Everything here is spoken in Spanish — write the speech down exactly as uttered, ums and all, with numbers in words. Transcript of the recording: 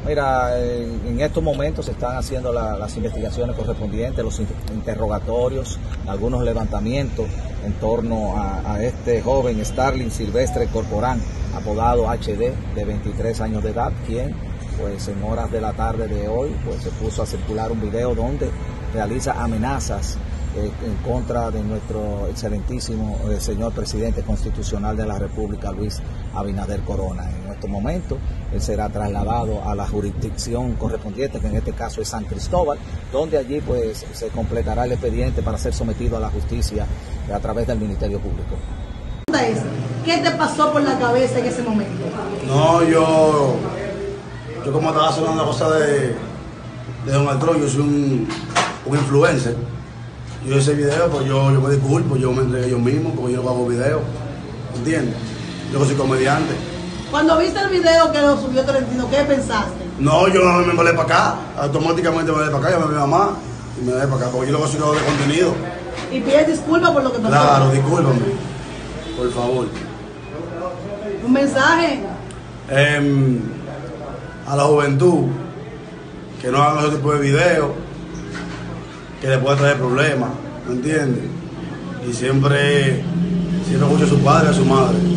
Mira, en, en estos momentos se están haciendo la, las investigaciones correspondientes, los interrogatorios, algunos levantamientos en torno a, a este joven Starling Silvestre Corporán, apodado H D, de veintitrés años de edad, quien pues en horas de la tarde de hoy pues se puso a circular un video donde realiza amenazas eh, en contra de nuestro excelentísimo eh, señor presidente constitucional de la República, Luis Abinader Corona. En estos momentos él será trasladado a la jurisdicción correspondiente, que en este caso es San Cristóbal, donde allí pues se completará el expediente para ser sometido a la justicia a través del Ministerio Público. ¿Qué te pasó por la cabeza en ese momento? No, yo, yo como estaba haciendo una cosa de, de Donald Trump, yo soy un, un influencer. Yo ese video, pues yo, yo me disculpo, yo me entregué yo mismo, porque yo no hago video, ¿entiendes? Yo soy comediante. Cuando viste el video que lo subió Tolentino, ¿qué pensaste? No, yo me volé para acá, automáticamente me volé para acá, yo me vi a mamá y me volé para acá, porque yo lo soy de contenido. ¿Y pides disculpas por lo que pasó? Claro, discúlpame, por favor. ¿Un mensaje? Eh, a la juventud, que no hagan ese tipo de videos, que le puede traer problemas, ¿me entiendes? Y siempre, siempre escuche a su padre y a su madre.